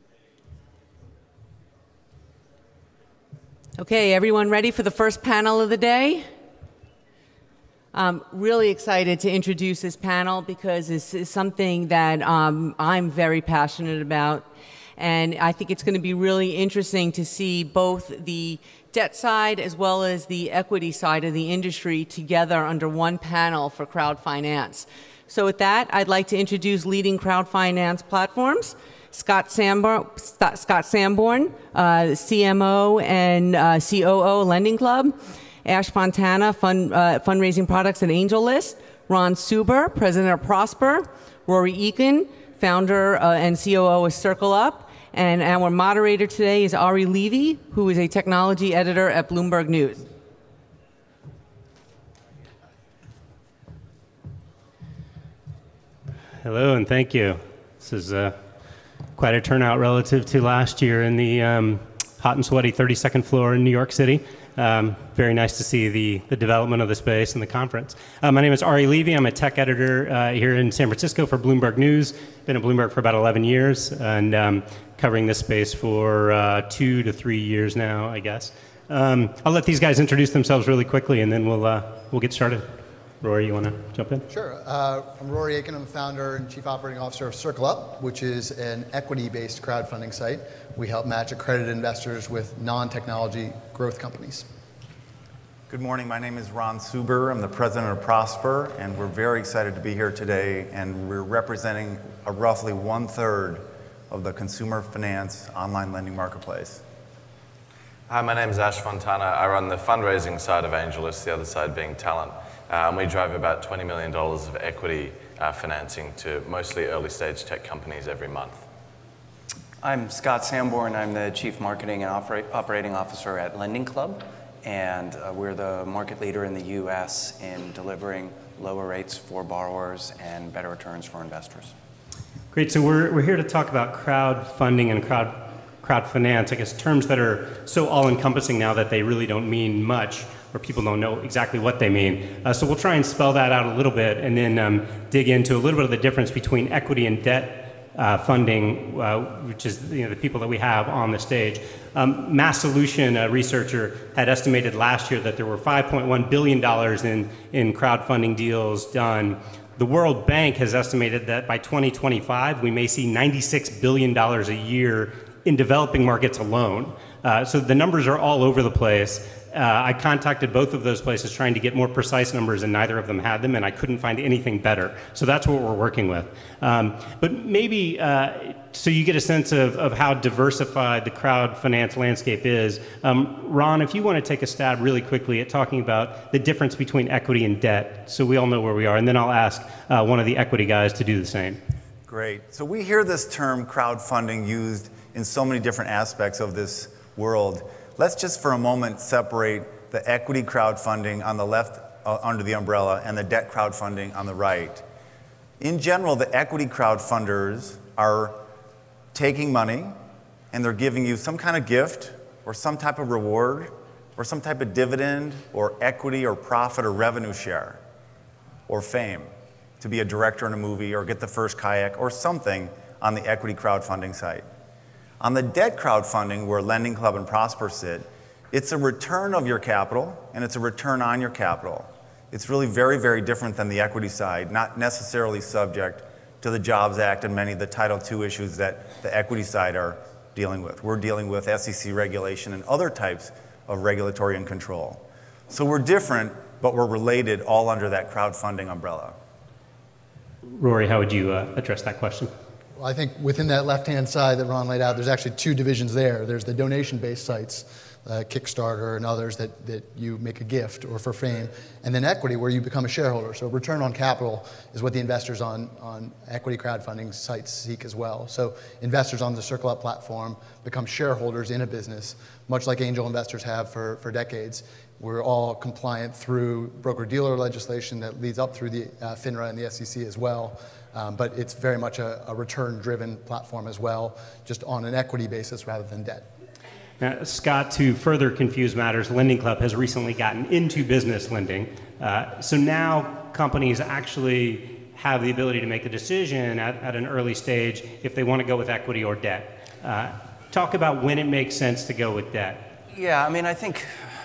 Okay, everyone ready for the first panel of the day? I'm really excited to introduce this panel because this is something that I'm very passionate about. And I think it's going to be really interesting to see both the debt side as well as the equity side of the industry together under one panel for crowdfinance. So with that, I'd like to introduce leading crowdfinance platforms. Scott Sanborn, CMO and COO Lending Club. Ash Fontana, fundraising products at AngelList. Ron Suber, president of Prosper. Rory Eakin, founder and COO of Circle Up. And our moderator today is Ari Levy, who is a technology editor at Bloomberg News. Hello, and thank you. This is quite a turnout relative to last year in the hot and sweaty 32nd floor in New York City. Very nice to see the development of the space and the conference. My name is Ari Levy. I'm a tech editor here in San Francisco for Bloomberg News. Been at Bloomberg for about 11 years and covering this space for 2 to 3 years now, I guess. I'll let these guys introduce themselves really quickly and then we'll get started. Rory, you want to jump in? Sure. I'm Rory Eakin. I'm the founder and chief operating officer of Circle Up, which is an equity-based crowdfunding site. We help match accredited investors with non-technology growth companies. Good morning. My name is Ron Suber. I'm the president of Prosper, and we're very excited to be here today. And we're representing roughly 1/3 of the consumer finance online lending marketplace. Hi, my name is Ash Fontana. I run the fundraising side of AngelList, the other side being talent. And we drive about $20 million of equity financing to mostly early stage tech companies every month. I'm Scott Sanborn. I'm the Chief Marketing and Operating Officer at Lending Club, and we're the market leader in the US in delivering lower rates for borrowers and better returns for investors. Great, so we're here to talk about crowdfunding and crowdfinance, I guess terms that are so all-encompassing now that they really don't mean much, or people don't know exactly what they mean. So we'll try and spell that out a little bit and then dig into a little bit of the difference between equity and debt funding, which is the people that we have on the stage. Mass Solution, a researcher, had estimated last year that there were $5.1 billion in crowdfunding deals done. The World Bank has estimated that by 2025, we may see $96 billion a year in developing markets alone. So the numbers are all over the place. I contacted both of those places trying to get more precise numbers, and neither of them had them, and I couldn't find anything better. So that's what we're working with. But maybe, so you get a sense of how diversified the crowd finance landscape is, Ron, if you want to take a stab really quickly at talking about the difference between equity and debt, so we all know where we are, and then I'll ask one of the equity guys to do the same. Great. So we hear this term crowdfunding used in so many different aspects of this world. Let's just for a moment separate the equity crowdfunding on the left under the umbrella and the debt crowdfunding on the right. In general, the equity crowdfunders are taking money and they're giving you some kind of gift or some type of reward or some type of dividend or equity or profit or revenue share or fame to be a director in a movie or get the first kayak or something on the equity crowdfunding site. On the debt crowdfunding, where Lending Club and Prosper sit, it's a return of your capital, and it's a return on your capital. It's really very, very different than the equity side, not necessarily subject to the Jobs Act and many of the Title II issues that the equity side are dealing with. We're dealing with SEC regulation and other types of regulatory and control. So we're different, but we're related all under that crowdfunding umbrella. Rory, how would you address that question? Well, I think within that left-hand side that Ron laid out, there's actually two divisions there. There's the donation-based sites, Kickstarter and others that you make a gift or for fame, and then equity where you become a shareholder. So return on capital is what the investors on equity crowdfunding sites seek as well. So investors on the Circle Up platform become shareholders in a business, much like angel investors have for decades. We're all compliant through broker-dealer legislation that leads up through the FINRA and the SEC as well. But it's very much a return-driven platform as well, just on an equity basis rather than debt. Scott, to further confuse matters, Lending Club has recently gotten into business lending. So now companies actually have the ability to make a decision at an early stage if they want to go with equity or debt. Talk about when it makes sense to go with debt. Yeah, I mean, I think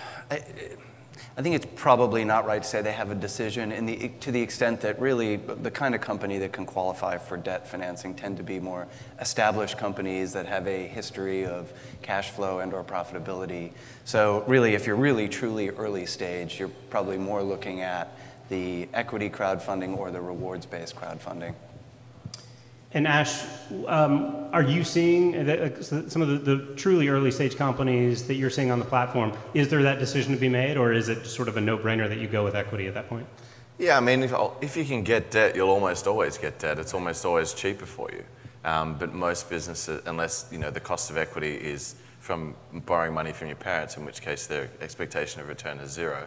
it's probably not right to say they have a decision to the extent that really the kind of company that can qualify for debt financing tend to be more established companies that have a history of cash flow and or profitability. So really, if you're really truly early stage, you're probably more looking at the equity crowdfunding or the rewards-based crowdfunding. And Ash, are you seeing some of the truly early stage companies that you're seeing on the platform, is there that decision to be made, or is it sort of a no-brainer that you go with equity at that point? Yeah, I mean, if you can get debt, you'll almost always get debt. It's almost always cheaper for you. But most businesses, unless the cost of equity is from borrowing money from your parents, in which case their expectation of return is zero.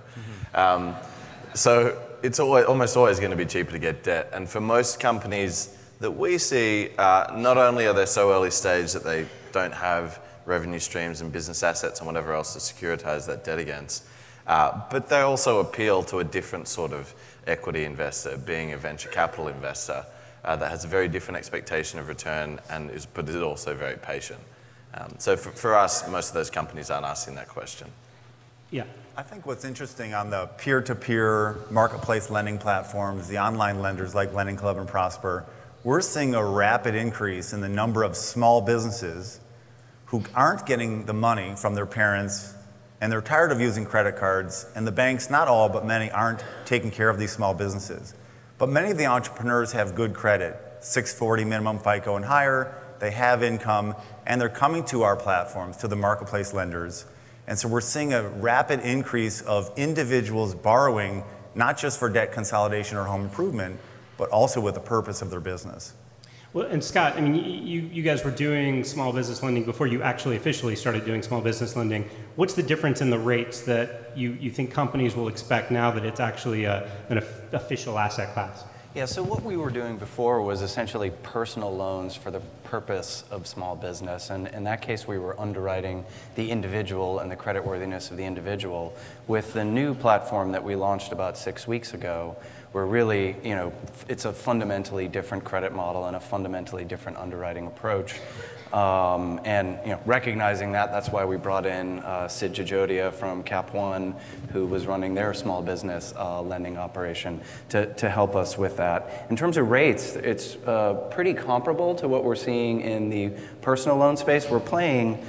So it's almost always going to be cheaper to get debt. And for most companies that we see, not only are they so early stage that they don't have revenue streams and business assets and whatever else to securitize that debt against, but they also appeal to a different sort of equity investor, being a venture capital investor that has a very different expectation of return but is also very patient. So for us, most of those companies aren't asking that question. Yeah. I think what's interesting on the peer-to-peer marketplace lending platforms, the online lenders like Lending Club and Prosper, we're seeing a rapid increase in the number of small businesses who aren't getting the money from their parents, and they're tired of using credit cards, and the banks, not all, but many, aren't taking care of these small businesses. But many of the entrepreneurs have good credit, 640 minimum FICO and higher, they have income, and they're coming to our platforms, to the marketplace lenders. And so we're seeing a rapid increase of individuals borrowing, not just for debt consolidation or home improvement, but also with the purpose of their business. Well, and Scott, I mean, you guys were doing small business lending before you actually officially started doing small business lending. What's the difference in the rates that you think companies will expect now that it's actually an official asset class? Yeah, so what we were doing before was essentially personal loans for the purpose of small business. And in that case, we were underwriting the individual and the creditworthiness of the individual. With the new platform that we launched about 6 weeks ago, we're really, it's a fundamentally different credit model and a fundamentally different underwriting approach. Recognizing that's why we brought in Sid Jajodia from Cap One, who was running their small business lending operation, to help us with that. In terms of rates, it's pretty comparable to what we're seeing in the personal loan space. We're playing,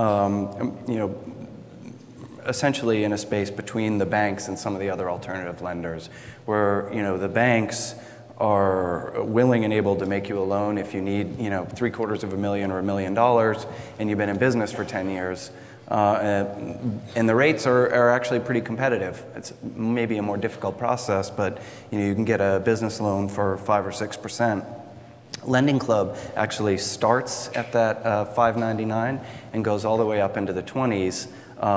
essentially in a space between the banks and some of the other alternative lenders, where the banks are willing and able to make you a loan if you need $750,000 or $1 million and you've been in business for 10 years. And the rates are actually pretty competitive. It's maybe a more difficult process, but you can get a business loan for 5 or 6%. Lending Club actually starts at that $599 and goes all the way up into the 20s.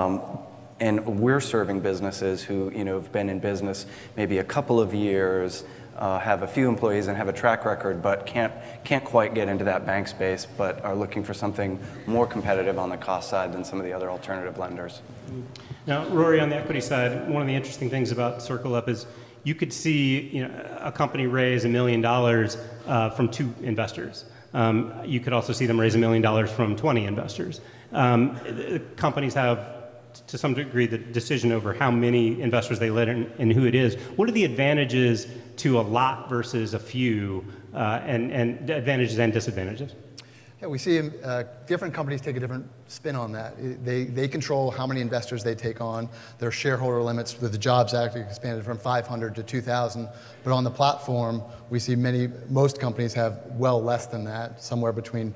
And we're serving businesses who have been in business maybe a couple of years, have a few employees and have a track record, but can't quite get into that bank space, but are looking for something more competitive on the cost side than some of the other alternative lenders. Now, Rory, on the equity side, one of the interesting things about Circle Up is you could see a company raise $1 million from 2 investors. You could also see them raise $1 million from 20 investors. Companies have, to some degree, the decision over how many investors they let in and who it is. What are the advantages to a lot versus a few, and advantages and disadvantages? Yeah, we see different companies take a different spin on that. They control how many investors they take on. Their shareholder limits with the Jobs Act expanded from 500 to 2,000. But on the platform, we see most companies have well less than that, somewhere between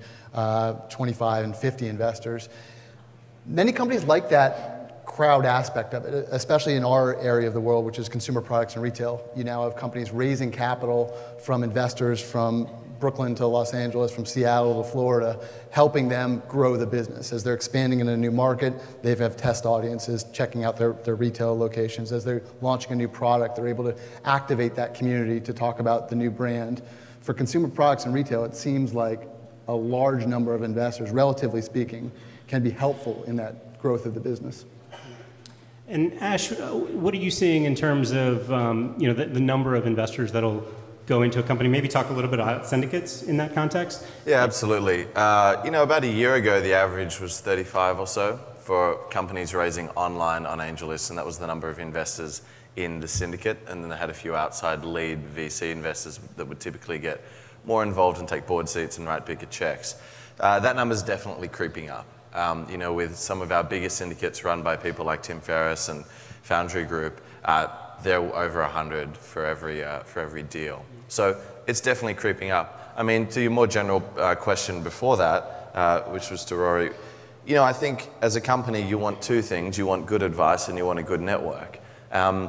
25 and 50 investors. Many companies like that crowd aspect of it, especially in our area of the world, which is consumer products and retail. You now have companies raising capital from investors from Brooklyn to Los Angeles, from Seattle to Florida, helping them grow the business. As they're expanding in a new market, they have test audiences checking out their retail locations. As they're launching a new product, they're able to activate that community to talk about the new brand. For consumer products and retail, it seems like a large number of investors, relatively speaking, can be helpful in that growth of the business. And Ash, what are you seeing in terms of the number of investors that'll go into a company. Maybe talk a little bit about syndicates in that context. Yeah, absolutely. About a year ago, the average was 35 or so for companies raising online on AngelList, and that was the number of investors in the syndicate. And then they had a few outside lead VC investors that would typically get more involved and take board seats and write bigger checks. That number's definitely creeping up. With some of our biggest syndicates run by people like Tim Ferriss and Foundry Group, they're over 100 for every deal. So it's definitely creeping up. I mean, to your more general question before that, which was to Rory, I think as a company you want two things. You want good advice and you want a good network. A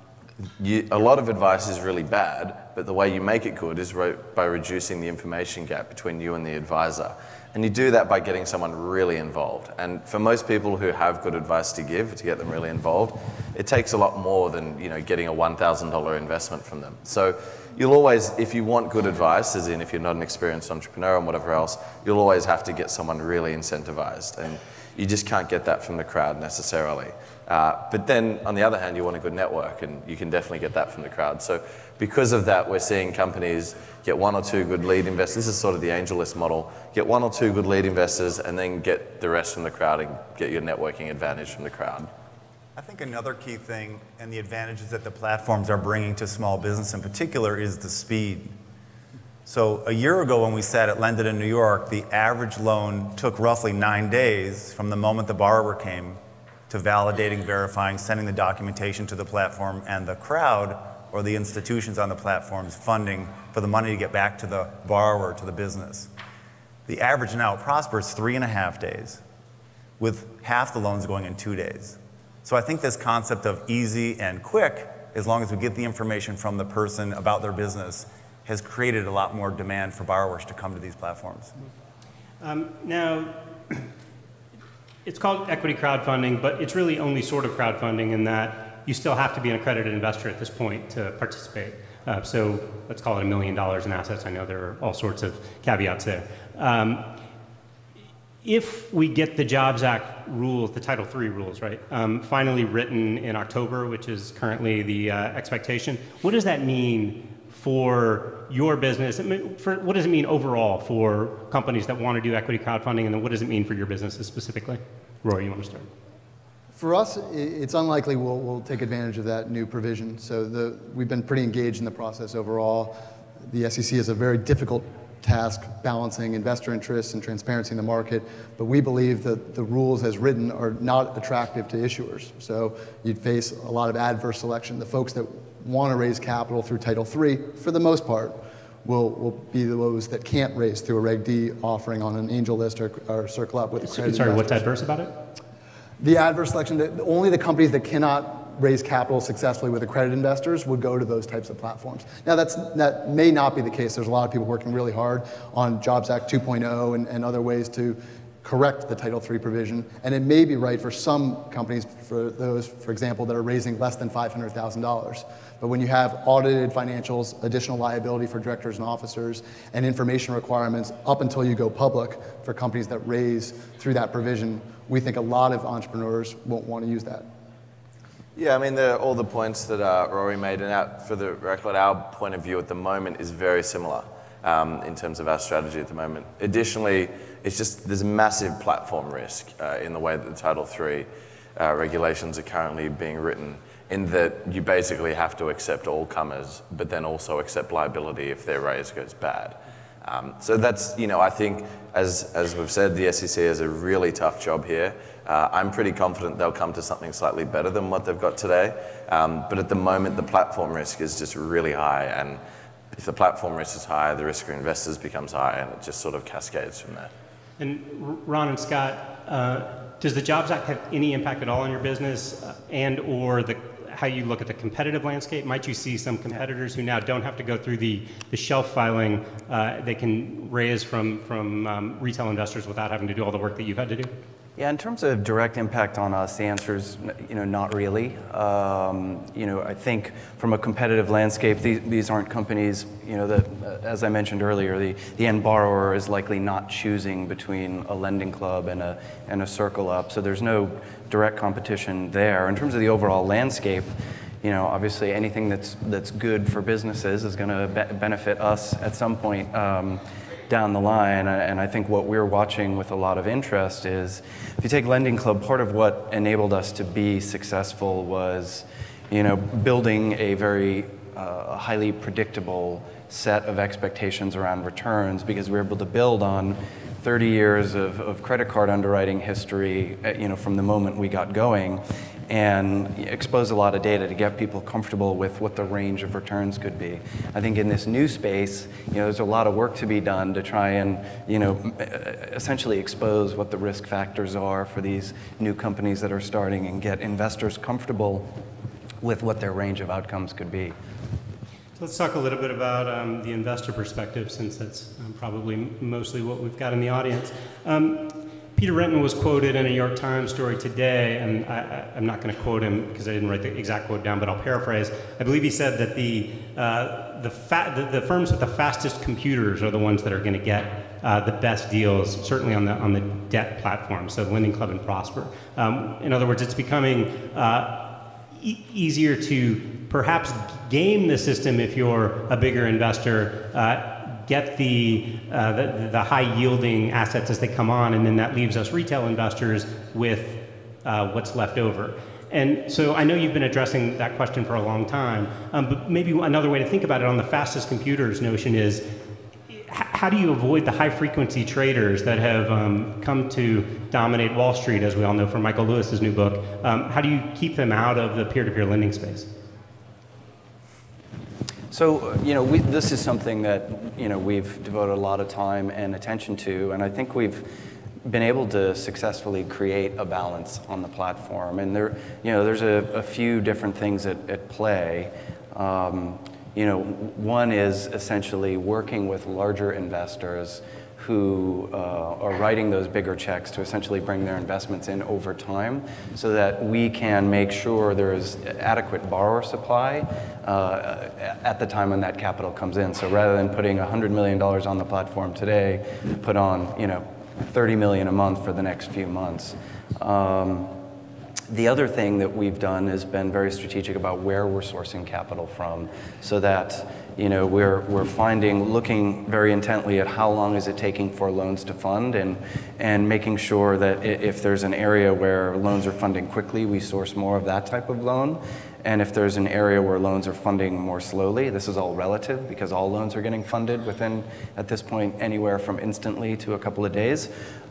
lot of advice is really bad, but the way you make it good is by reducing the information gap between you and the advisor. And you do that by getting someone really involved. And for most people who have good advice to give, to get them really involved, it takes a lot more than getting a $1,000 investment from them. So you'll always, if you want good advice, as in if you're not an experienced entrepreneur and whatever else, you'll always have to get someone really incentivized. And you just can't get that from the crowd necessarily. But then, on the other hand, you want a good network, and you can definitely get that from the crowd. So because of that, we're seeing companies get one or two good lead investors. This is sort of the AngelList model. Get one or two good lead investors, and then get the rest from the crowd and get your networking advantage from the crowd. I think another key thing, and the advantages that the platforms are bringing to small business in particular, is the speed. So a year ago when we sat at LendIt in New York, the average loan took roughly 9 days from the moment the borrower came to validating, verifying, sending the documentation to the platform, and the crowd or the institutions on the platforms funding for the money to get back to the borrower, to the business. The average now at Prosper is 3.5 days, with half the loans going in 2 days. So I think this concept of easy and quick, as long as we get the information from the person about their business, has created a lot more demand for borrowers to come to these platforms. Now, it's called equity crowdfunding, but it's really only sort of crowdfunding in that you still have to be an accredited investor at this point to participate. So let's call it $1 million in assets. I know there are all sorts of caveats there. If we get the Jobs Act rules, the Title III rules, right, finally written in October, which is currently the expectation, what does that mean for your business? What does it mean overall for companies that want to do equity crowdfunding, and then what does it mean for your businesses specifically? Rory, you want to start? For us, it's unlikely we'll take advantage of that new provision. So we've been pretty engaged in the process overall. The SEC is a very difficult task balancing investor interests and transparency in the market, but we believe that the rules as written are not attractive to issuers. So you'd face a lot of adverse selection. The folks that want to raise capital through Title III, for the most part, will be those that can't raise through a Reg D offering on an AngelList or Circle Up with accredited Sorry, investors. what's adverse about it? The adverse selection, only the companies that cannot raise capital successfully with accredited investors would go to those types of platforms. Now that may not be the case. There's a lot of people working really hard on Jobs Act 2.0 and other ways to correct the Title III provision. And it may be right for some companies, for those, for example, that are raising less than $500,000. But when you have audited financials, additional liability for directors and officers, and information requirements up until you go public for companies that raise through that provision, we think a lot of entrepreneurs won't want to use that. Yeah, I mean, all the points that Rory made, and for the record, our point of view at the moment is very similar in terms of our strategy at the moment. Additionally, it's just there's massive platform risk in the way that the Title III regulations are currently being written, in that you basically have to accept all comers, but then also accept liability if their raise goes bad. So that's, I think, as we've said, the SEC has a really tough job here. I'm pretty confident they'll come to something slightly better than what they've got today. But at the moment, the platform risk is just really high. And if the platform risk is high, the risk for investors becomes high, and it just sort of cascades from there. And Ron and Scott, does the Jobs Act have any impact at all on your business and or how you look at the competitive landscape? Might you see some competitors who now don't have to go through the shelf filing, they can raise from retail investors without having to do all the work that you've had to do? Yeah, in terms of direct impact on us, the answer is, not really. I think from a competitive landscape, these aren't companies, that, as I mentioned earlier, the end borrower is likely not choosing between a lending club and a Circle Up, so there's no direct competition there. In terms of the overall landscape, obviously anything that's good for businesses is going to benefit us at some point down the line. And I think what we're watching with a lot of interest is, if you take Lending Club, part of what enabled us to be successful was, building a very highly predictable set of expectations around returns, because we were able to build on 30 years of credit card underwriting history, from the moment we got going, and expose a lot of data to get people comfortable with what the range of returns could be. I think in this new space, there's a lot of work to be done to try and, essentially expose what the risk factors are for these new companies that are starting, and get investors comfortable with what their range of outcomes could be. So let's talk a little bit about the investor perspective, since that's probably mostly what we've got in the audience. Peter Renton was quoted in a New York Times story today, and I'm not going to quote him because I didn't write the exact quote down, but I'll paraphrase. I believe he said that the firms with the fastest computers are the ones that are going to get the best deals, certainly on the debt platform, so Lending Club and Prosper. In other words, it's becoming easier to perhaps game the system if you're a bigger investor, get the high-yielding assets as they come on, and then that leaves us retail investors with what's left over. And so I know you've been addressing that question for a long time, but maybe another way to think about it on the fastest computers notion is, how do you avoid the high-frequency traders that have come to dominate Wall Street, as we all know from Michael Lewis's new book? How do you keep them out of the peer-to-peer lending space? So, this is something that, we've devoted a lot of time and attention to, and I think we've been able to successfully create a balance on the platform. And there's a few different things at play. One is essentially working with larger investors who are writing those bigger checks to essentially bring their investments in over time, so that we can make sure there is adequate borrower supply at the time when that capital comes in. So rather than putting $100 million on the platform today, put on $30 million a month for the next few months. The other thing that we've done has been very strategic about where we're sourcing capital from, so that we're looking very intently at how long is it taking for loans to fund, and making sure that if there's an area where loans are funding quickly, we source more of that type of loan. And if there's an area where loans are funding more slowly, this is all relative because all loans are getting funded within, at this point, anywhere from instantly to a couple of days.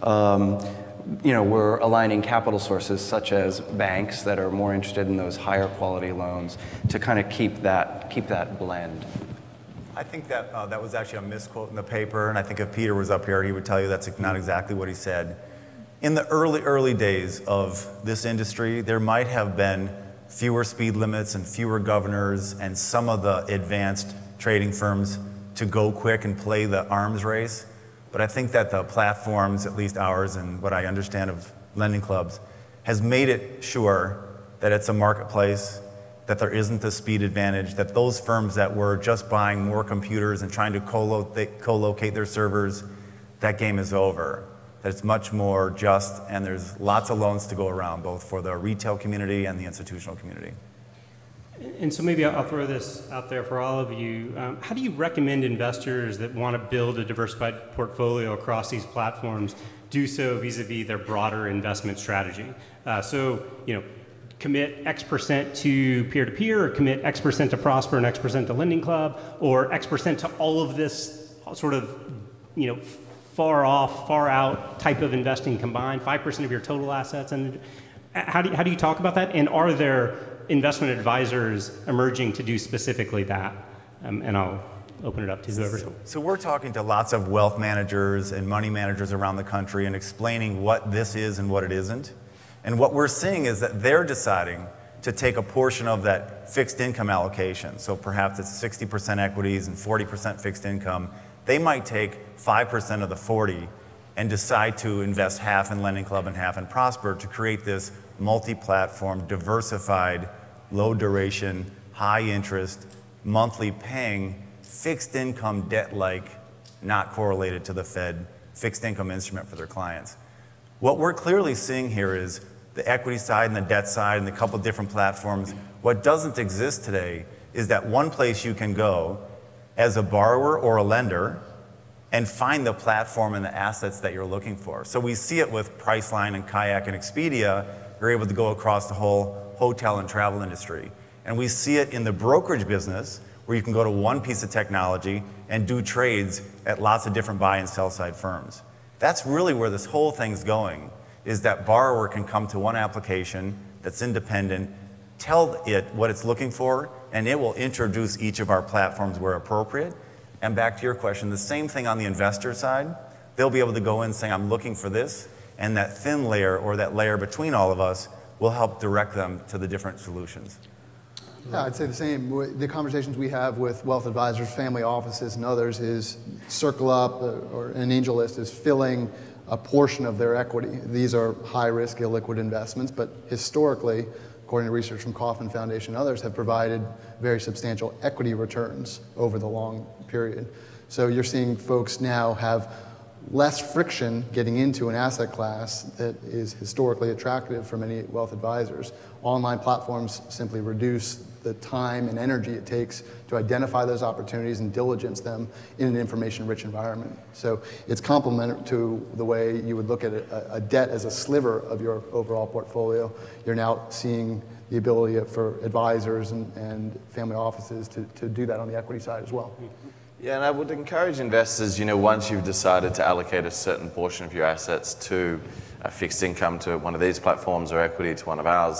We're aligning capital sources such as banks that are more interested in those higher quality loans to kind of keep that blend. I think that that was actually a misquote in the paper, and I think if Peter was up here, he would tell you that's not exactly what he said. In the early days of this industry, there might have been fewer speed limits and fewer governors and some of the advanced trading firms to go quick and play the arms race. But I think that the platforms, at least ours and what I understand of lending clubs, has made it sure that it's a marketplace, that there isn't a speed advantage, that those firms that were just buying more computers and trying to co-locate their servers, that game is over. That it's much more just, and there's lots of loans to go around, both for the retail community and the institutional community. And so maybe I'll throw this out there for all of you. How do you recommend investors that want to build a diversified portfolio across these platforms do so vis-a-vis their broader investment strategy? Commit X% to peer-to-peer, or commit X% to Prosper and X% to Lending Club, or X% to all of this sort of, far off, far out type of investing combined, 5% of your total assets? And how do you talk about that? And are there investment advisors emerging to do specifically that? And I'll open it up to whoever. So we're talking to lots of wealth managers and money managers around the country and explaining what this is and what it isn't. And what we're seeing is that they're deciding to take a portion of that fixed income allocation. So perhaps it's 60% equities and 40% fixed income. They might take 5% of the 40 and decide to invest half in Lending Club and half in Prosper to create this multi-platform, diversified, low duration, high interest, monthly paying, fixed income debt-like, not correlated to the Fed, fixed income instrument for their clients. What we're clearly seeing here is the equity side and the debt side and a couple different platforms. What doesn't exist today is that one place you can go as a borrower or a lender and find the platform and the assets that you're looking for. So we see it with Priceline and Kayak and Expedia. You're able to go across the whole hotel and travel industry. And we see it in the brokerage business, where you can go to one piece of technology and do trades at lots of different buy and sell side firms. That's really where this whole thing's going, is that borrower can come to one application that's independent, tell it what it's looking for, and it will introduce each of our platforms where appropriate. And back to your question, the same thing on the investor side. They'll be able to go in saying, I'm looking for this, and that thin layer or that layer between all of us will help direct them to the different solutions. Yeah, I'd say the same. The conversations we have with wealth advisors, family offices, and others is Circle Up or an AngelList is filling a portion of their equity. These are high-risk, illiquid investments, but historically, according to research from Kaufman Foundation and others, have provided very substantial equity returns over the long period. So you're seeing folks now have less friction getting into an asset class that is historically attractive for many wealth advisors. Online platforms simply reduce the time and energy it takes to identify those opportunities and diligence them in an information-rich environment. So it's complementary to the way you would look at a debt as a sliver of your overall portfolio. You're now seeing the ability for advisors and family offices to do that on the equity side as well. Yeah, and I would encourage investors, once you've decided to allocate a certain portion of your assets to a fixed income, to one of these platforms, or equity to one of ours,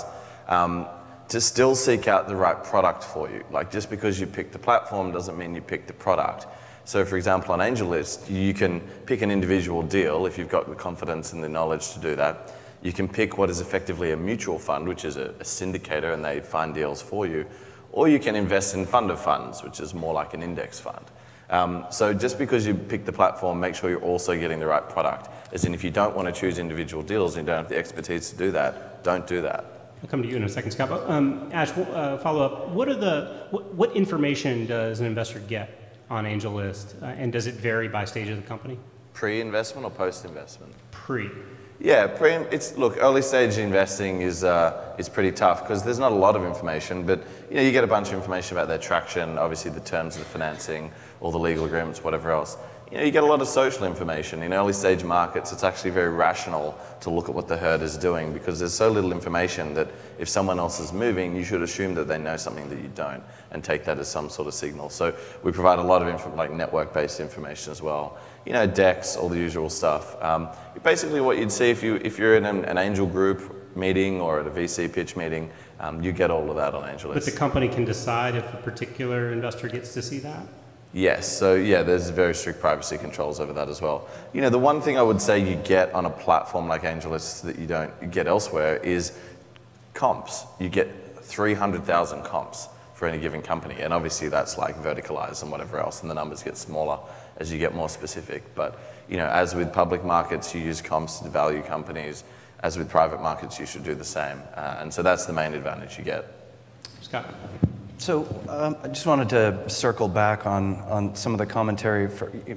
to still seek out the right product for you. Like, just because you pick the platform doesn't mean you pick the product. So for example, on AngelList, you can pick an individual deal if you've got the confidence and the knowledge to do that. You can pick what is effectively a mutual fund, which is a syndicator, and they find deals for you. Or you can invest in fund of funds, which is more like an index fund. So just because you pick the platform, make sure you're also getting the right product. As in, if you don't want to choose individual deals and you don't have the expertise to do that, don't do that. I'll come to you in a second, Scott. But, Ash, follow up. What information does an investor get on AngelList, and does it vary by stage of the company? Pre-investment or post-investment? Pre. Yeah, look, early stage investing is pretty tough because there's not a lot of information, but you get a bunch of information about their traction, obviously the terms of the financing, all the legal agreements, whatever else. You get a lot of social information. In early stage markets, it's actually very rational to look at what the herd is doing because there's so little information that if someone else is moving, you should assume that they know something that you don't and take that as some sort of signal. So we provide a lot of like network-based information as well. Decks, all the usual stuff. Basically what you'd see if you're in an angel group meeting or at a VC pitch meeting, you get all of that on AngelList. But the company can decide if a particular investor gets to see that? Yes, so yeah, there's very strict privacy controls over that as well. The one thing I would say you get on a platform like AngelList that you don't get elsewhere is comps. You get 300,000 comps for any given company, and obviously that's like verticalized and whatever else, and the numbers get smaller as you get more specific. But as with public markets, you use comps to value companies. As with private markets, you should do the same, and so that's the main advantage you get. Scott. So I just wanted to circle back on some of the commentary.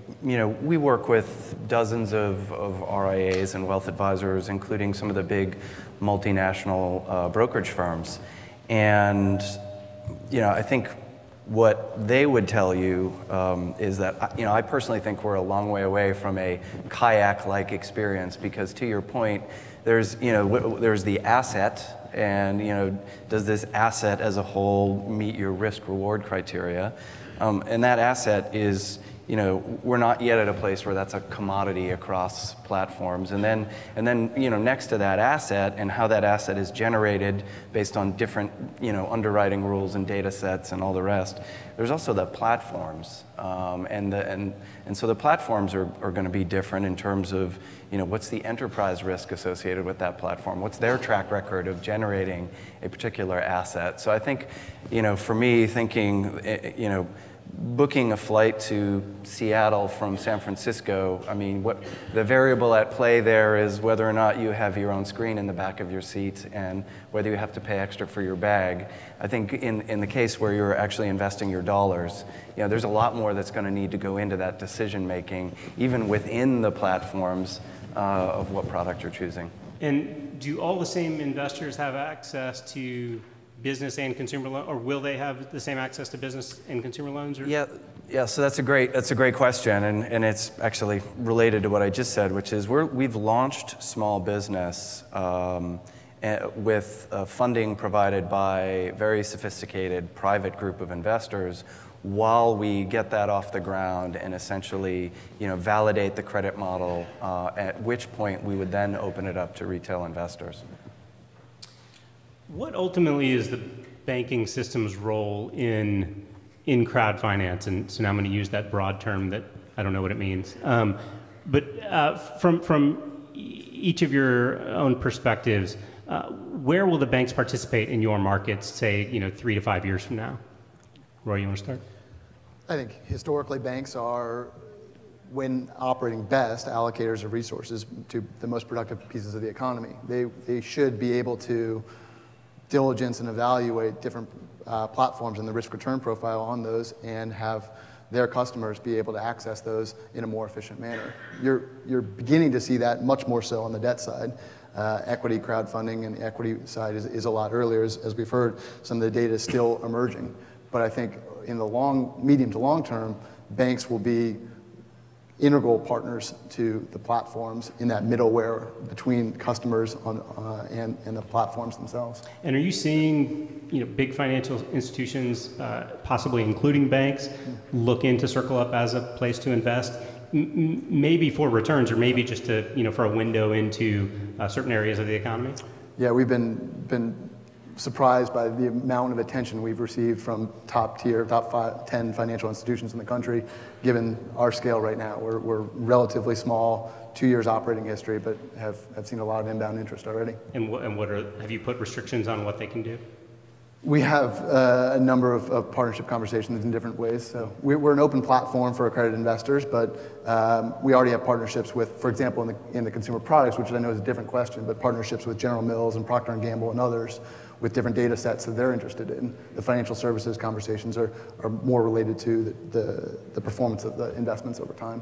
We work with dozens of RIAs and wealth advisors, including some of the big multinational brokerage firms. And I think what they would tell you is that I personally think we're a long way away from a kayak-like experience because, to your point, there's the asset. And does this asset as a whole meet your risk-reward criteria? And that asset is, we're not yet at a place where that's a commodity across platforms. And then next to that asset and how that asset is generated based on different, underwriting rules and data sets and all the rest. There's also the platforms, and so the platforms are going to be different in terms of, what's the enterprise risk associated with that platform? What's their track record of generating a particular asset? So I think, for me, thinking, booking a flight to Seattle from San Francisco, what the variable at play there is whether or not you have your own screen in the back of your seat and whether you have to pay extra for your bag. I think in the case where you're actually investing your dollars, there's a lot more that's going to need to go into that decision making, even within the platforms of what product you're choosing. And do all the same investors have access to business and consumer loans, or will they have the same access to business and consumer loans? Or? Yeah. So that's a great question, and it's actually related to what I just said, which is we've launched small business with funding provided by a very sophisticated private group of investors, while we get that off the ground and essentially, validate the credit model. At which point we would then open it up to retail investors. What ultimately is the banking system's role in crowdfinance? And so now I'm going to use that broad term that I don't know what it means. But from each of your own perspectives, where will the banks participate in your markets, say, 3 to 5 years from now? Roy, you want to start? I think historically banks are, when operating best, allocators of resources to the most productive pieces of the economy. They should be able to diligence and evaluate different platforms and the risk return profile on those, and have their customers be able to access those in a more efficient manner. You're beginning to see that much more so on the debt side. Equity crowdfunding and the equity side is a lot earlier. As we've heard, some of the data is still emerging. But I think in the medium to long term, banks will be integral partners to the platforms in that middleware between customers and the platforms themselves. And are you seeing big financial institutions, possibly including banks, look into Circle Up as a place to invest, maybe for returns, or maybe just to for a window into certain areas of the economy? Yeah, we've been surprised by the amount of attention we've received from top 10 financial institutions in the country, given our scale right now. We're relatively small, 2 years operating history, but have seen a lot of inbound interest already. And have you put restrictions on what they can do? We have a number of partnership conversations in different ways. So we're an open platform for accredited investors, but we already have partnerships with, for example, in the consumer products, which I know is a different question, but partnerships with General Mills and Procter & Gamble and others with different data sets that they're interested in. The financial services conversations are more related to the performance of the investments over time.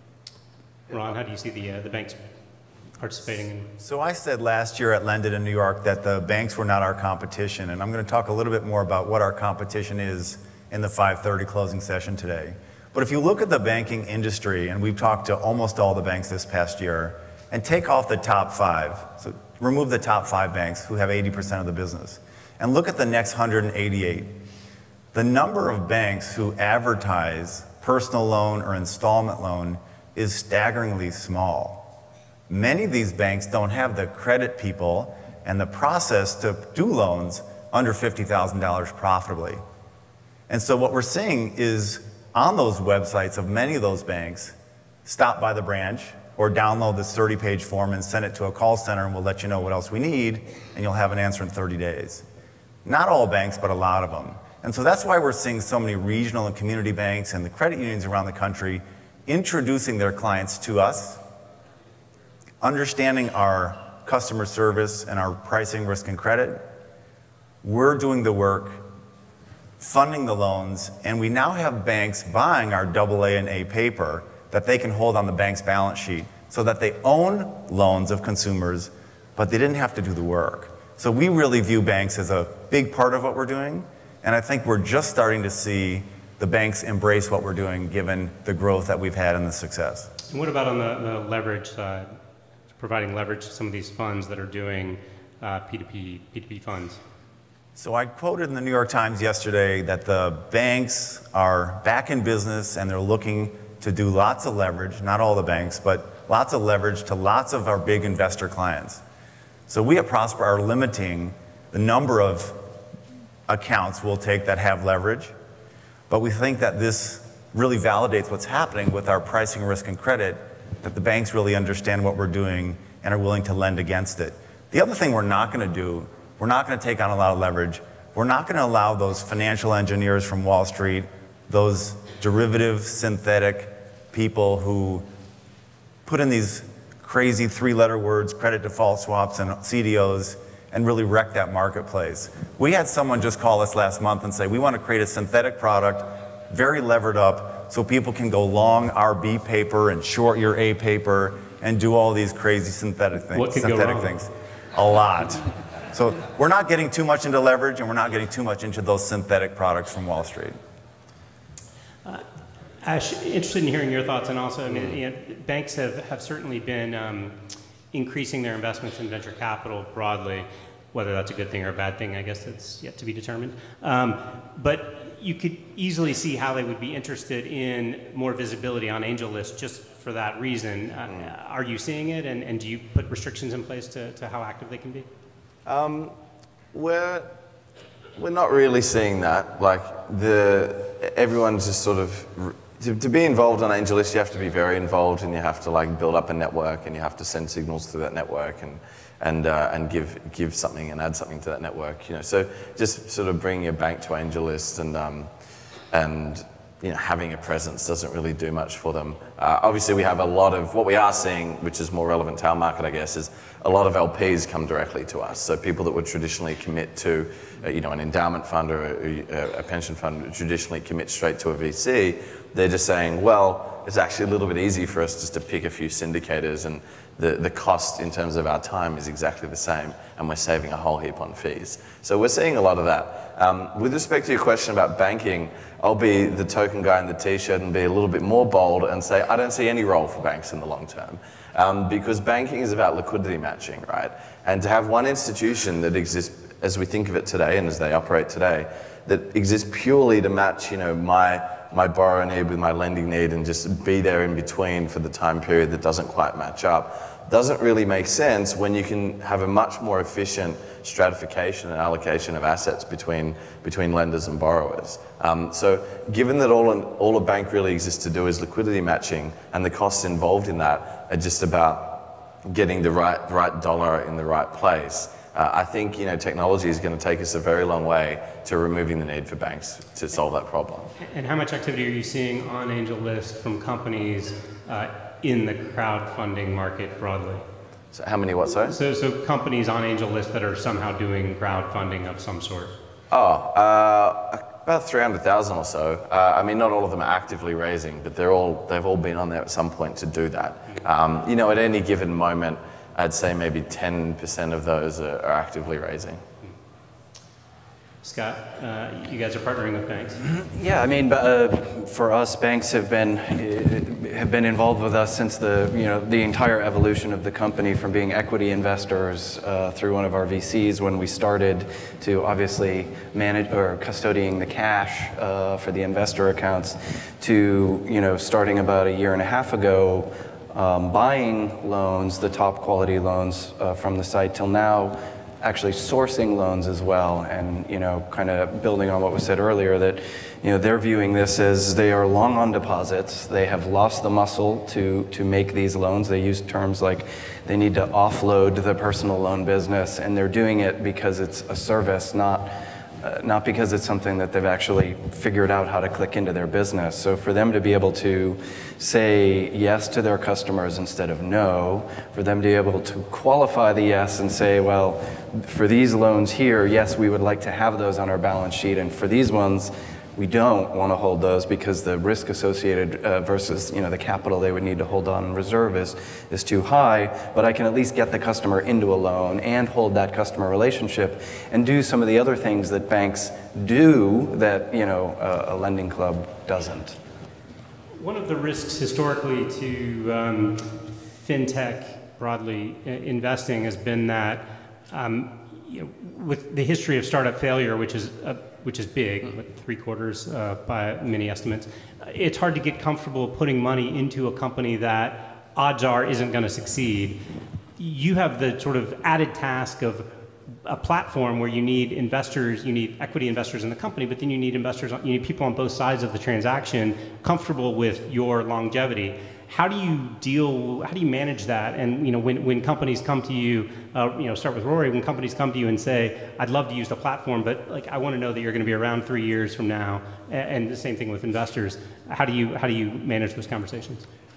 Ron, how do you see the banks participating in? So I said last year at LendIt in New York that the banks were not our competition, and I'm going to talk a little bit more about what our competition is in the 5:30 closing session today. But if you look at the banking industry, and we've talked to almost all the banks this past year, and take off the top 5, so remove the top 5 banks who have 80% of the business, and look at the next 188. The number of banks who advertise personal loan or installment loan is staggeringly small. Many of these banks don't have the credit people and the process to do loans under $50,000 profitably. And so what we're seeing is on those websites of many of those banks, stop by the branch or download this 30-page form and send it to a call center, and we'll let you know what else we need, and you'll have an answer in 30 days. Not all banks, but a lot of them. And so that's why we're seeing so many regional and community banks and the credit unions around the country introducing their clients to us, understanding our customer service and our pricing, risk, and credit. We're doing the work, funding the loans, and we now have banks buying our AA and A paper that they can hold on the bank's balance sheet so that they own loans of consumers, but they didn't have to do the work. So we really view banks as a big part of what we're doing, and I think we're just starting to see the banks embrace what we're doing given the growth that we've had and the success. And what about on the leverage side? Providing leverage to some of these funds that are doing P2P funds? So I quoted in the New York Times yesterday that the banks are back in business and they're looking to do lots of leverage, not all the banks, but lots of leverage to lots of our big investor clients. So we at Prosper are limiting the number of accounts we'll take that have leverage, but we think that this really validates what's happening with our pricing, risk, and credit, that the banks really understand what we're doing and are willing to lend against it. The other thing we're not going to do, we're not going to take on a lot of leverage. We're not going to allow those financial engineers from Wall Street, those derivative, synthetic people who put in these crazy 3-letter words, credit default swaps and CDOs, and really wreck that marketplace. We had someone just call us last month and say, we want to create a synthetic product, very levered up, so people can go long our B paper and short your A paper and do all these crazy synthetic things. What could go wrong? Things. A lot. So we're not getting too much into leverage, and we're not getting too much into those synthetic products from Wall Street. Ash, interested in hearing your thoughts, and also, I mean, banks have certainly been increasing their investments in venture capital broadly. Whether that's a good thing or a bad thing, I guess that's yet to be determined. But you could easily see how they would be interested in more visibility on angel lists just for that reason. Are you seeing it, and do you put restrictions in place to how active they can be? We're not really seeing that. Like everyone's just sort of to be involved on angel lists, you have to be very involved, and you have to like build up a network, and you have to send signals through that network, and give something and add something to that network. You know, so just sort of bringing your bank to angel list and you know, having a presence doesn't really do much for them. Obviously, we have a lot of what we are seeing, which is more relevant to our market, I guess, is a lot of LPs come directly to us. So people that would traditionally commit to, you know, an endowment fund or a pension fund would traditionally commit straight to a VC. They're just saying, well, it's actually a little bit easy for us just to pick a few syndicators, and the cost in terms of our time is exactly the same, and we're saving a whole heap on fees. So we're seeing a lot of that. With respect to your question about banking, I'll be the token guy in the t-shirt and be a little bit more bold and say I don't see any role for banks in the long term, because banking is about liquidity matching, right? And to have one institution that exists as we think of it today and as they operate today, that exists purely to match, you know, my borrow need with my lending need and just be there in between for the time period that doesn't quite match up, doesn't really make sense when you can have a much more efficient stratification and allocation of assets between lenders and borrowers. So given that all a bank really exists to do is liquidity matching, and the costs involved in that are just about getting the right dollar in the right place, I think, you know, technology is going to take us a very long way to removing the need for banks to solve that problem. And how much activity are you seeing on angel list from companies in the crowdfunding market broadly? So how many what, sorry? So companies on angel list that are somehow doing crowdfunding of some sort. About 300,000 or so. I mean, not all of them are actively raising, but they've all been on there at some point to do that. You know, at any given moment, I'd say maybe 10% of those are actively raising. Scott, you guys are partnering with banks. Yeah, I mean, for us, banks have been involved with us since the entire evolution of the company, from being equity investors through one of our VCs when we started, to obviously manage or custodying the cash for the investor accounts, to, you know, starting about a year and a half ago, buying loans, the top quality loans from the site, till now actually sourcing loans as well, and, you know, kind of building on what was said earlier, that, you know, they're viewing this as they are long on deposits. They have lost the muscle to make these loans. They use terms like they need to offload the personal loan business, and they're doing it because it's a service, not because it's something that they've actually figured out how to click into their business. So for them to be able to say yes to their customers instead of no, for them to be able to qualify the yes and say, well, for these loans here, yes, we would like to have those on our balance sheet, and for these ones, we don't want to hold those because the risk associated versus, you know, the capital they would need to hold on in reserve is too high, but I can at least get the customer into a loan and hold that customer relationship and do some of the other things that banks do that, you know, a lending club doesn't. One of the risks historically to fintech broadly investing has been that you know, with the history of startup failure, which is big, like 3/4 by many estimates, it's hard to get comfortable putting money into a company that odds are isn't going to succeed. You have the sort of added task of a platform where you need investors, you need equity investors in the company, but then you need investors, you need people on both sides of the transaction comfortable with your longevity. How do you manage that? And, you know, when companies come to you, you know, start with Rory, when companies come to you and say, I'd love to use the platform, but like, I want to know that you're going to be around 3 years from now, and the same thing with investors. How do you manage those conversations?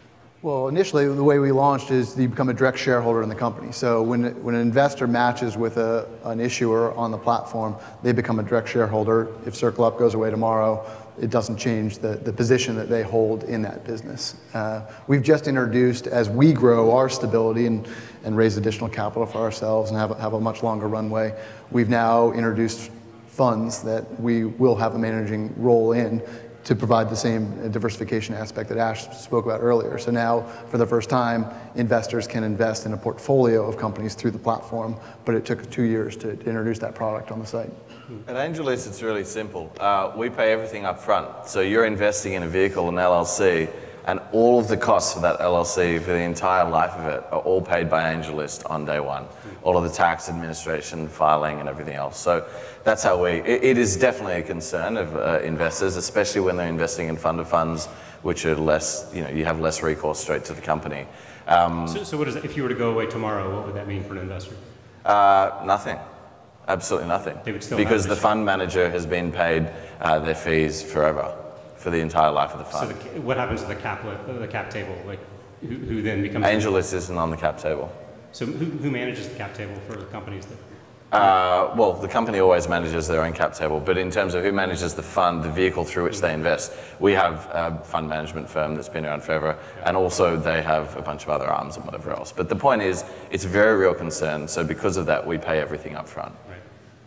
Well, initially, the way we launched is you become a direct shareholder in the company. So when an investor matches with an issuer on the platform, they become a direct shareholder. If Circle Up goes away tomorrow, it doesn't change the position that they hold in that business. We've just introduced, as we grow our stability and raise additional capital for ourselves and have a much longer runway, we've now introduced funds that we will have a managing role in to provide the same diversification aspect that Ash spoke about earlier. So now, for the first time, investors can invest in a portfolio of companies through the platform, but it took 2 years to introduce that product on the site. At AngelList, it's really simple. We pay everything up front. So you're investing in a vehicle, an LLC, and all of the costs for that LLC for the entire life of it are all paid by AngelList on day one. All of the tax administration, filing, and everything else. So that's how it is definitely a concern of investors, especially when they're investing in fund of funds, which are less, you have less recourse straight to the company. So what is it, if you were to go away tomorrow, what would that mean for an investor? Nothing. Absolutely nothing. They would still because the fund manager has been paid their fees forever, for the entire life of the fund. So what happens to the cap table? Like, who then becomes... AngelList isn't on the cap table. So who manages the cap table for the companies that... Well, the company always manages their own cap table, but in terms of who manages the fund, the vehicle through which they invest, we have a fund management firm that's been around forever, and also they have a bunch of other arms and whatever else. But the point is, it's a very real concern, so because of that, we pay everything up front. Right.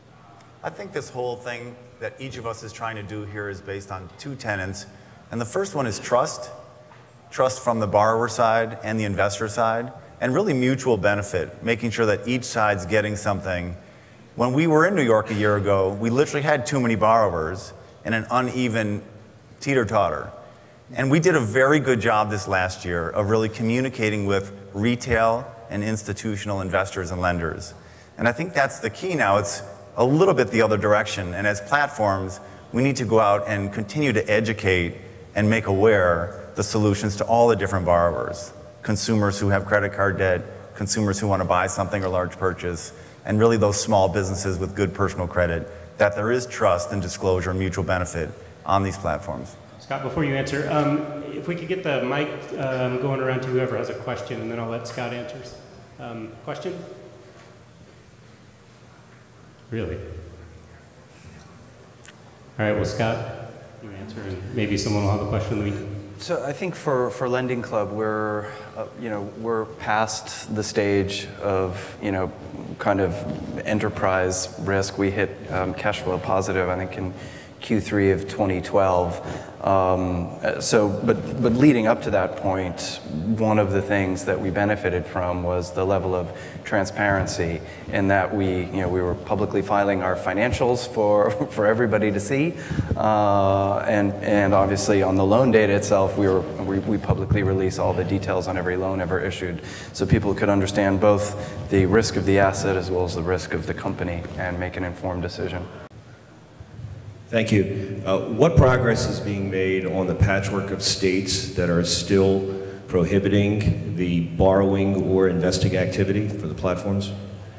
I think this whole thing that each of us is trying to do here is based on two tenets, and the first one is trust. Trust from the borrower side and the investor side, and really mutual benefit, making sure that each side's getting something. When we were in New York a year ago, we literally had too many borrowers and an uneven teeter-totter. And we did a very good job this last year of really communicating with retail and institutional investors and lenders. And I think that's the key now. It's a little bit the other direction. And as platforms, we need to go out and continue to educate and make aware the solutions to all the different borrowers. Consumers who have credit card debt, consumers who want to buy something or large purchase, and really those small businesses with good personal credit, that there is trust and disclosure and mutual benefit on these platforms. Scott, before you answer, if we could get the mic going around to whoever has a question, and then I'll let Scott answer. Question? Really? All right, well, Scott, you answer, and maybe someone will have a question in the meantime. So I think for Lending Club, we're past the stage of, kind of enterprise risk. We hit cash flow positive, I think, in Q3 of 2012. But leading up to that point, one of the things that we benefited from was the level of transparency, in that we were publicly filing our financials for everybody to see, and obviously on the loan data itself, we publicly release all the details on every loan ever issued, so people could understand both the risk of the asset as well as the risk of the company and make an informed decision. Thank you. What progress is being made on the patchwork of states that are still prohibiting the borrowing or investing activity for the platforms?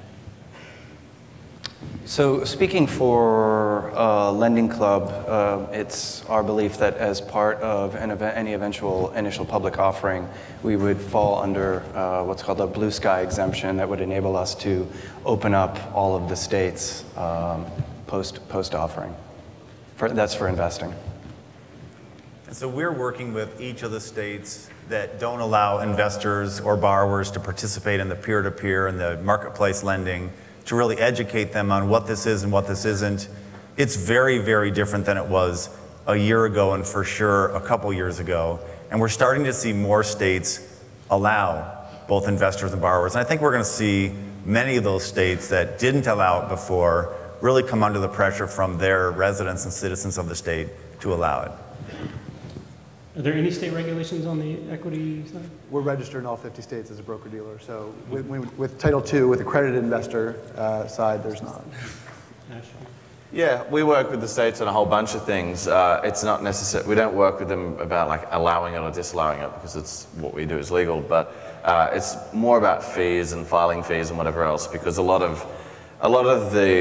So speaking for Lending Club, it's our belief that as part of any eventual initial public offering, we would fall under what's called a blue sky exemption that would enable us to open up all of the states post-offering. That's for investing. And so we're working with each of the states that don't allow investors or borrowers to participate in the peer-to-peer and the marketplace lending, to really educate them on what this is and what this isn't. It's very, very different than it was a year ago, and for sure a couple years ago. And we're starting to see more states allow both investors and borrowers. And I think we're going to see many of those states that didn't allow it before really come under the pressure from their residents and citizens of the state to allow it. Are there any state regulations on the equity side? We're registered in all 50 states as a broker-dealer, so with Title II, with accredited investor side, there's not. Yeah, we work with the states on a whole bunch of things. It's not necessary, we don't work with them about like allowing it or disallowing it, because it's what we do is legal, but it's more about fees and filing fees and whatever else, because a lot of the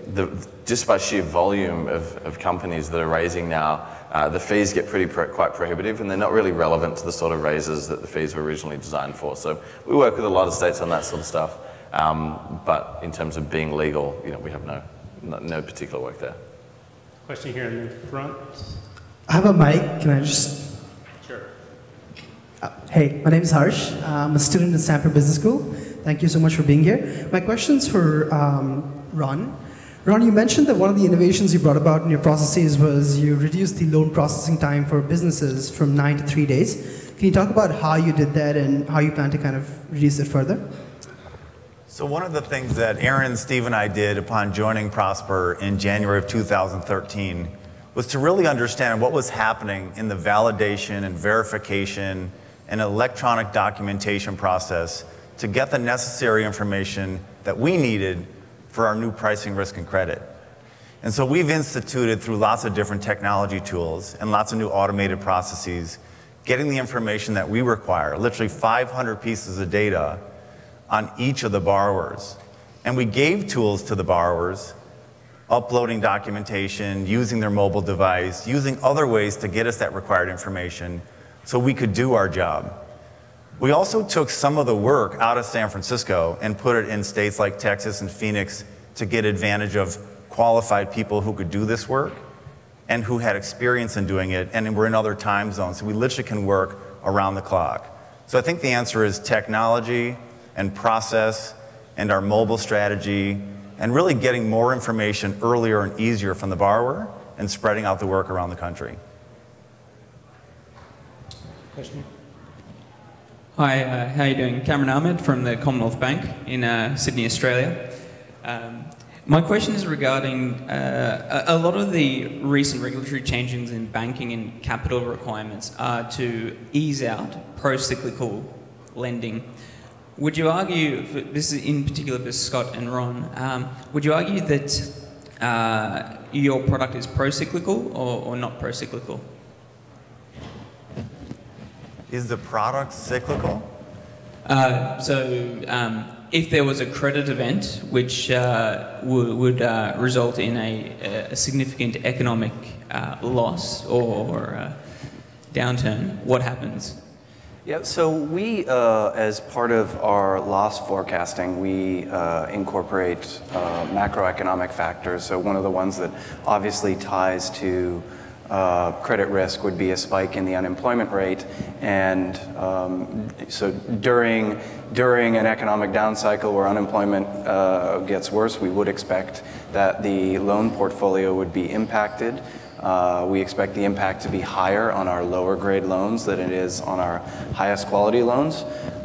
just by sheer volume of companies that are raising now, the fees get quite prohibitive, and they're not really relevant to the sort of raises that the fees were originally designed for. So we work with a lot of states on that sort of stuff, but in terms of being legal, we have no particular work there. Question here in the front. I have a mic. Can I just? Sure. Hey, my name is Harsh. I'm a student at Stanford Business School. Thank you so much for being here. My question's for Ron. Ron, you mentioned that one of the innovations you brought about in your processes was you reduced the loan processing time for businesses from 9 to 3 days. Can you talk about how you did that and how you plan to kind of reduce it further? So one of the things that Aaron, Steve, and I did upon joining Prosper in January of 2013 was to really understand what was happening in the validation and verification and electronic documentation process to get the necessary information that we needed for our new pricing, risk, and credit. And so we've instituted, through lots of different technology tools and lots of new automated processes, getting the information that we require, literally 500 pieces of data on each of the borrowers. And we gave tools to the borrowers, uploading documentation, using their mobile device, using other ways to get us that required information so we could do our job. We also took some of the work out of San Francisco and put it in states like Texas and Phoenix to get advantage of qualified people who could do this work and who had experience in doing it, and we're in other time zones, so we literally can work around the clock. So I think the answer is technology and process and our mobile strategy and really getting more information earlier and easier from the borrower and spreading out the work around the country. Question? Hi, how are you doing? Cameron Ahmed from the Commonwealth Bank in Sydney, Australia. My question is regarding a lot of the recent regulatory changes in banking and capital requirements are to ease out pro-cyclical lending. Would you argue, this is in particular for Scott and Ron, would you argue that your product is pro-cyclical or not pro-cyclical? Is the product cyclical? If there was a credit event which would result in a significant economic loss or downturn, what happens? Yeah, so we, as part of our loss forecasting, we incorporate macroeconomic factors. So one of the ones that obviously ties to credit risk would be a spike in the unemployment rate, and so during an economic down cycle where unemployment gets worse, we would expect that the loan portfolio would be impacted. We expect the impact to be higher on our lower grade loans than it is on our highest quality loans.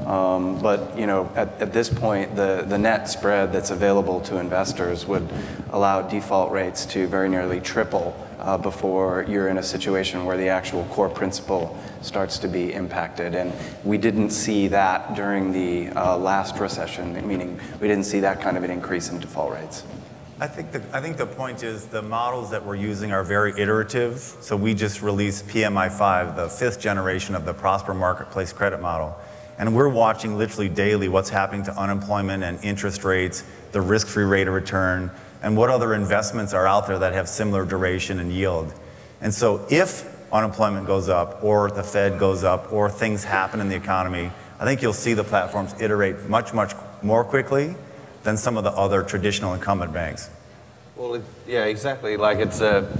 But at this point, the net spread that's available to investors would allow default rates to very nearly triple before you're in a situation where the actual core principal starts to be impacted. And we didn't see that during the last recession, meaning we didn't see that kind of an increase in default rates. I think the point is the models that we're using are very iterative. So we just released PMI5, the 5th generation of the Prosper Marketplace credit model. And we're watching literally daily what's happening to unemployment and interest rates, the risk-free rate of return, and what other investments are out there that have similar duration and yield. And so if unemployment goes up or the Fed goes up or things happen in the economy, I think you'll see the platforms iterate much, much more quickly than some of the other traditional incumbent banks. Well, yeah, exactly. Like it's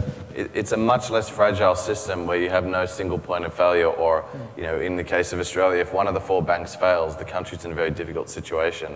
a much less fragile system where you have no single point of failure, or in the case of Australia, if one of the 4 banks fails, the country's in a very difficult situation.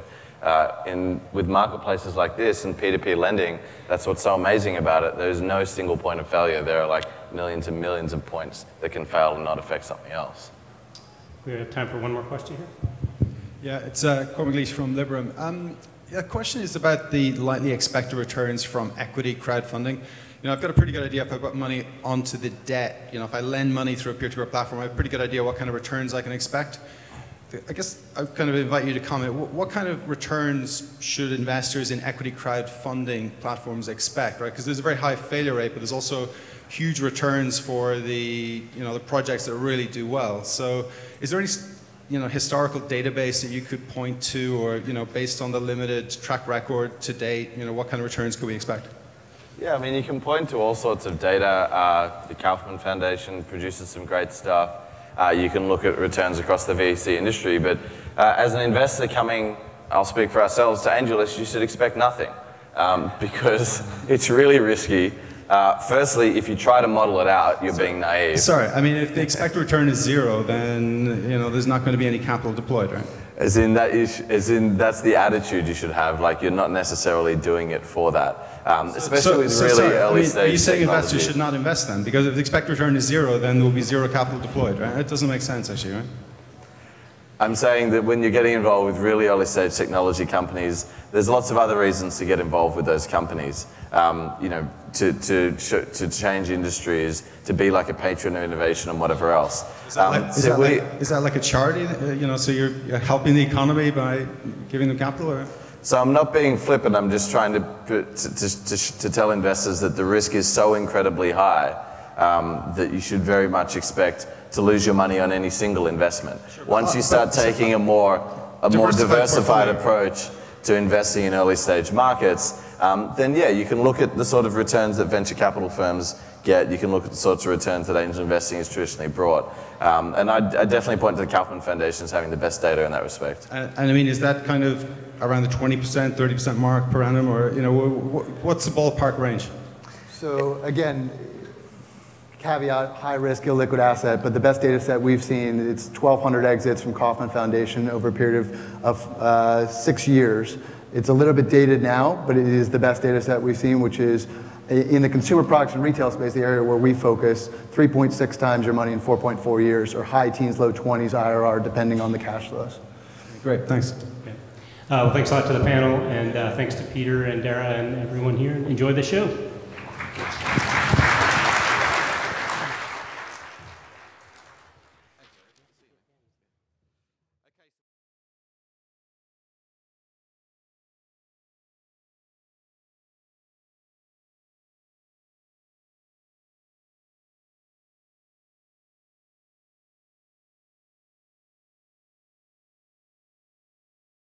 With marketplaces like this and peer-to-peer lending, that's what's so amazing about it. There's no single point of failure. There are like millions and millions of points that can fail and not affect something else. We have time for one more question here. Yeah, it's Cormac Leash from Liberum. The question is about the likely expected returns from equity crowdfunding. I've got a pretty good idea if I put money onto the debt. If I lend money through a peer-to-peer platform, I have a pretty good idea what kind of returns I can expect. I guess I kind of invite you to comment. What kind of returns should investors in equity crowdfunding platforms expect, right? Because there's a very high failure rate, but there's also huge returns for the projects that really do well. So is there any historical database that you could point to, or based on the limited track record to date, what kind of returns could we expect? Yeah, I mean, you can point to all sorts of data. The Kaufman Foundation produces some great stuff. You can look at returns across the VC industry, but as an investor coming, I'll speak for ourselves, to AngelList, you should expect nothing because it's really risky. Firstly, if you try to model it out, you're being naive. Sorry, I mean, if the expected return is zero, then there's not going to be any capital deployed, right? That's the attitude you should have. Like, you're not necessarily doing it for that, especially with really early stage. Are you saying technology. investors should not invest then? Because if the expected return is zero, then there will be zero capital deployed, right? It doesn't make sense, actually, right? I'm saying that when you're getting involved with really early stage technology companies, there's lots of other reasons to get involved with those companies. To change industries, to be like a patron of innovation and whatever else. Is that like a charity? So you're helping the economy by giving them capital, or? So I'm not being flippant. I'm just trying to tell investors that the risk is so incredibly high that you should very much expect to lose your money on any single investment. Sure. Once you start taking a more diversified approach to investing in early stage markets, then yeah, you can look at the sort of returns that venture capital firms get. You can look at the sorts of returns that angel investing has traditionally brought. And I definitely point to the Kaufman Foundation as having the best data in that respect. And I mean, is that kind of around the 20%, 30% mark per annum, or what's the ballpark range? So again, caveat, high risk, illiquid asset, but the best data set we've seen, it's 1,200 exits from Kaufman Foundation over a period of 6 years. It's a little bit dated now, but it is the best data set we've seen, which is in the consumer products and retail space, the area where we focus, 3.6 times your money in 4.4 years, or high teens, low 20s IRR, depending on the cash flows. Great, thanks. Okay. Well, thanks a lot to the panel, and thanks to Peter and Dara and everyone here. Enjoy the show.